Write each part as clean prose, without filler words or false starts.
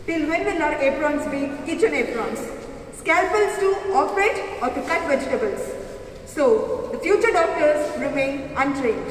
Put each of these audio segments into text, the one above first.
Till when will our aprons be kitchen aprons? Scalpels to operate or to cut vegetables. So, the future doctors remain untrained.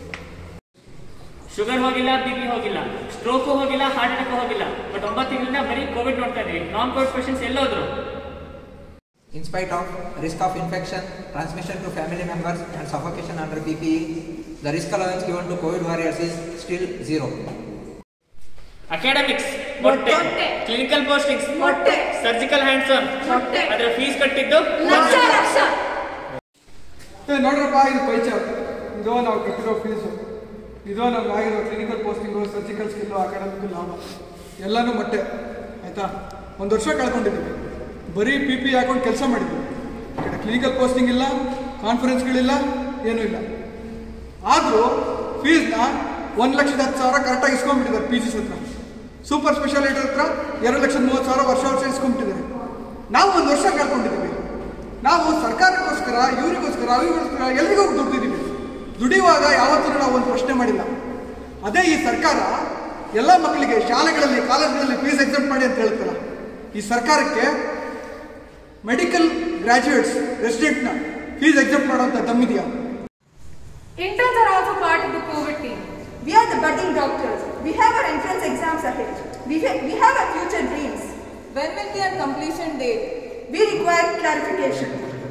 Sugar ಹೋಗಿಲ್ಲ, BP ಹೋಗಿಲ್ಲ, stroke ಹೋಗಿಲ್ಲ, heart attack ಹೋಗಿಲ್ಲ, but 9 ತಿಂಗಳಿಂದ ಬರೀ COVID ನೋಡ್ತಾ ಇದೀವಿ. Non COVID patients ಎಲ್ಲೋದ್ರು? In spite of risk of infection, transmission to family members and suffocation under PPE, the risk allowance given to COVID warriors is still 0. Academics ಮೊಟ್ಟೆ, clinical postings ಮೊಟ್ಟೆ, surgical hands on ಮೊಟ್ಟೆ, ಅದರ fees ಕಟ್ಟಿದ್ದು ಲಕ್ಷ ಲಕ್ಷ. ನೋಡ್ರಪ್ಪ, ಇದು ಪೈಚ, ಇದೋ ನಾವು ಕಟ್ಟಿರೋ ಫೀಸು, ಇದೋ ನಮ್ಗೆ ಆಗಿರೋ clinical posting, surgical skill, academic ಲಾಭ ಎಲ್ಲನೂ ಮೊಟ್ಟೆ. ಆಯಿತಾ, 1 ವರ್ಷ ಕಳ್ಕೊಂಡಿದ್ದೀವಿ, ಬರೀ PPE ಹಾಕೊಂಡು ಕೆಲಸ ಮಾಡಿದ್ವಿ. ಈ ಕಡೆ ಕ್ಲಿನಿಕಲ್ ಪೋಸ್ಟಿಂಗ್ ಇಲ್ಲ, ಕಾನ್ಫರೆನ್ಸ್ಗಳಿಲ್ಲ, ಏನೂ ಇಲ್ಲ. ಆದರೂ ಫೀಸ್ನ 1,10,000 ಕರೆಕ್ಟಾಗಿ ಇಸ್ಕೊಂಡ್ಬಿಟ್ಟಿದ್ದಾರೆ. PGs ಹತ್ರ, ಸೂಪರ್ ಸ್ಪೆಷಾಲಿಟಿ ಹತ್ರ 2,30,000 ವರ್ಷ ಇಸ್ಕೊಂಡ್ಬಿಟ್ಟಿದ್ದಾರೆ. ನಾವು 1 ವರ್ಷ ಕಳ್ಕೊಂಡಿದ್ದೀವಿ. ನಾವು ಸರ್ಕಾರಕ್ಕೋಸ್ಕರ, ಇವರಿಗೋಸ್ಕರ, ಅವರಿಗೋಸ್ಕರ ಎಲ್ರಿಗೂ ದುಡ್ದಿದ್ದೀವಿ. ದುಡಿಯುವಾಗ ಯಾವತ್ತೂ ನಾವು ಒಂದು ಪ್ರಶ್ನೆ ಮಾಡಿಲ್ಲ. ಅದೇ ಈ ಸರ್ಕಾರ ಎಲ್ಲ ಮಕ್ಕಳಿಗೆ ಶಾಲೆಗಳಲ್ಲಿ, ಕಾಲೇಜ್ಗಳಲ್ಲಿ ಫೀಸ್ ಎಕ್ಸೆಪ್ಟ್ ಮಾಡಿ ಅಂತ ಹೇಳ್ತಲ್ಲ, ಈ ಸರ್ಕಾರಕ್ಕೆ ಮೆಡಿಕಲ್ ಗ್ರಾಜ್ಯುಯೇಟ್ಸ್, ರೆಸಿಡೆಂಟ್ನ ಫೀಸ್ ಎಕ್ಸೆಪ್ಟ್ ಮಾಡುವಂಥ ದಮ್ಮಿದೆಯಾ? Interns are also part of the COVID team. We are the budding doctors. We have our entrance exams ahead. We have our future dreams. When will be our completion date? We require clarification.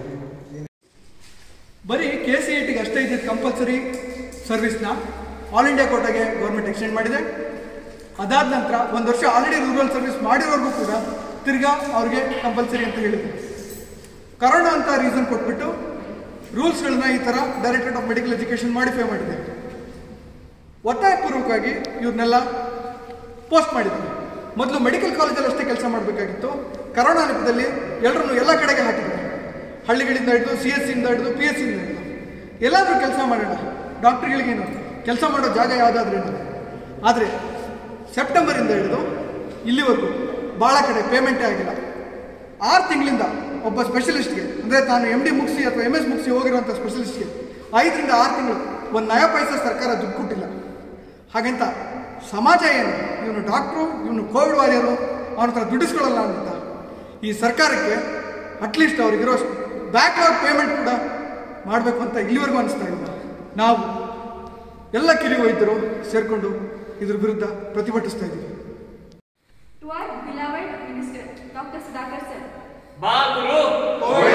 ಬರೀ KCETಗೆ ಅಷ್ಟೇ ಇದ್ದಿದ್ದು compulsory ಸರ್ವಿಸ್ನ all India ಕೋಟಾಗೆ government extend ಮಾಡಿದೆ. ಅದಾದ ನಂತರ 1 ವರ್ಷ already rural service ಮಾಡಿರೋರ್ಗೂ ಕೂಡ ತಿರ್ಗಾ ಅವ್ರಿಗೆ ಕಂಪಲ್ಸರಿ ಅಂತ ಹೇಳಿದ್ರು. ಕರೋನಾ ಅಂತ ರೀಸನ್ ಕೊಟ್ಬಿಟ್ಟು ರೂಲ್ಸ್ಗಳನ್ನ ಈ ಥರ directorate of medical education modify ಮಾಡಿದೆ. ಒತ್ತಾಯಪೂರ್ವಕವಾಗಿ ಇವ್ರನ್ನೆಲ್ಲ ಪೋಸ್ಟ್ ಮಾಡಿದ್ರು. ಮೊದಲು ಮೆಡಿಕಲ್ ಕಾಲೇಜಲ್ಲಿ ಅಷ್ಟೇ ಕೆಲಸ ಮಾಡಬೇಕಾಗಿತ್ತು. ಕರೋನಾ ನೆಪದಲ್ಲಿ ಎಲ್ಲರನ್ನು ಎಲ್ಲ ಕಡೆಗೆ ಹಾಕಿದ್ರು. ಹಳ್ಳಿಗಳಿಂದ ಹಿಡಿದು CSCಯಿಂದ ಹಿಡಿದು PSCಯಿಂದ ಹಿಡಿದು ಎಲ್ಲಾದರೂ ಕೆಲಸ ಮಾಡೋಣ, ಡಾಕ್ಟ್ರುಗಳಿಗೇನು ಕೆಲಸ ಮಾಡೋ ಜಾಗ ಯಾವುದಾದ್ರೇನು. ಆದರೆ ಸೆಪ್ಟೆಂಬರಿಂದ ಹಿಡಿದು ಇಲ್ಲಿವರೆಗೂ ಭಾಳ ಕಡೆ ಪೇಮೆಂಟೇ ಆಗಿಲ್ಲ. 6 ತಿಂಗಳಿಂದ ಒಬ್ಬ ಸ್ಪೆಷಲಿಸ್ಟ್ಗೆ, ಅಂದರೆ ತಾನು MD ಮುಗಿಸಿ ಅಥವಾ MS ಮುಗಿಸಿ ಹೋಗಿರುವಂಥ ಸ್ಪೆಷಲಿಸ್ಟ್ಗೆ 5 ರಿಂದ 6 ತಿಂಗಳು 1 ನಯ ಪೈಸೆ ಸರ್ಕಾರ ದುಡ್ಡು ಕೊಟ್ಟಿಲ್ಲ. ಹಾಗಂತ ಸಮಾಜ ಏನು, ಇವನು ಡಾಕ್ಟ್ರು, ಇವನು ಕೋವಿಡ್ ವಾರಿಯರು, ಅವನ ಹತ್ರ ದುಡ್ಡಿಸ್ಕೊಳ್ಳಲ್ಲ ಅಂತ ಈ ಸರ್ಕಾರಕ್ಕೆ ಅಟ್ಲೀಸ್ಟ್ ಅವ್ರಿಗಿರೋ ಬ್ಯಾಕ್ಲಾಗ್ ಪೇಮೆಂಟ್ ಕೂಡ ಮಾಡಬೇಕು ಅಂತ ಇಲ್ಲಿವರೆಗೂ ಅನಿಸ್ತಾ ಇಲ್ಲ. ನಾವು ಎಲ್ಲ ಕಿರಿ ವೈದ್ಯರು ಸೇರಿಕೊಂಡು ಇದ್ರ ವಿರುದ್ಧ ಪ್ರತಿಭಟಿಸ್ತಾ ಇದ್ದೀವಿ. To our beloved Minister, Dr. Sudhakar sir. ಬಾ ಗುರು.